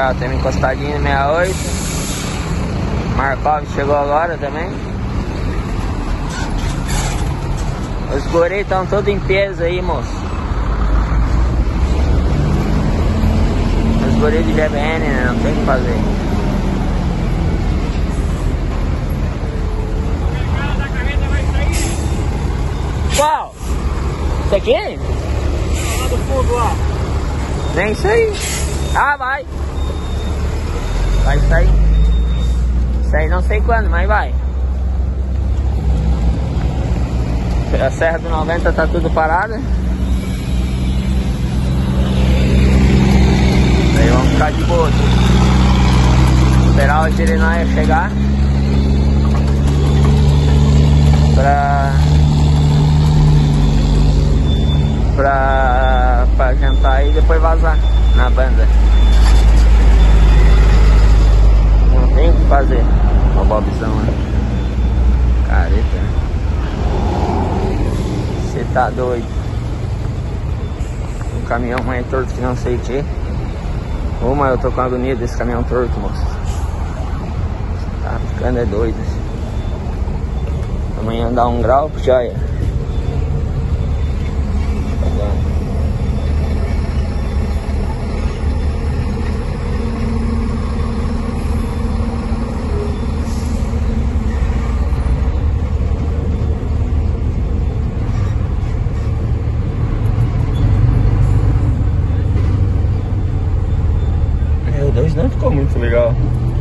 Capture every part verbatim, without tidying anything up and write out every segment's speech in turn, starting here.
ó, tem uma encostadinha sessenta e oito. Markov chegou agora também. Os guri estão todos em peso aí, moço. Os guri de G B N, né? Não tem o que fazer. Qual? Isso aqui? Lá do fundo lá. Nem sei. Ah, vai. Vai sair. Sair não sei quando, mas vai. A Serra do noventa tá tudo parada. Aí vamos ficar de boa aqui. Esperar o Gerinaia chegar pra pra pra jantar e depois vazar na banda. Não tem o que fazer. Ó o Bobzão, né? Careta. Você tá doido. Um caminhão mais torto que não sei o que. Ô, mas eu tô com a agonia desse caminhão torto, moço. Tá ficando é doido. Amanhã dá um grau, porque olha. Não ficou muito legal.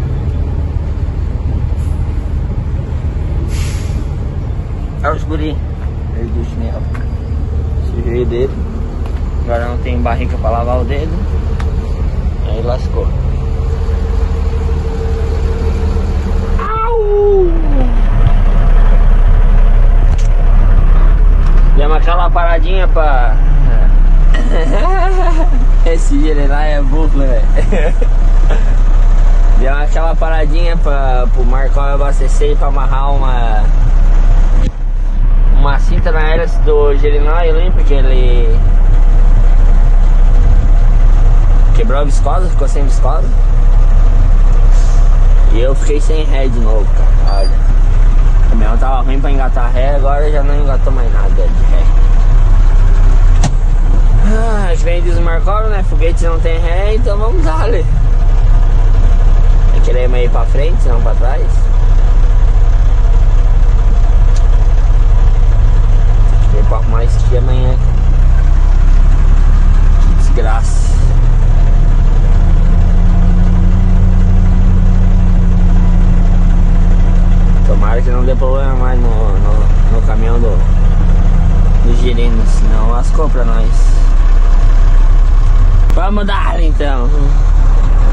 Olha os guri. Ele do chinelo. Sujei o dedo. Agora não tem barriga pra lavar o dedo. Aí lascou. Au! Demos aquela paradinha pra... Esse dia lá é burro, velho. Deu aquela paradinha pra, pro Marcão abastecer e pra amarrar uma Uma cinta na hélice do Gerinaia ali, porque ele quebrou a viscosa, ficou sem viscosa. E eu fiquei sem ré de novo, cara. Olha, o caminhão tava ruim pra engatar ré, agora já não engatou mais nada de ré. Ah, que vem diz o Marcov, né? Foguete não tem ré, então vamos dar ali. Queremos ir pra frente, não pra trás. Vou pra arrumar isso aqui amanhã. Que desgraça. Tomara que não dê problema mais no, no, no caminhão do, do Girino, senão lascou pra nós. Vamos dar então.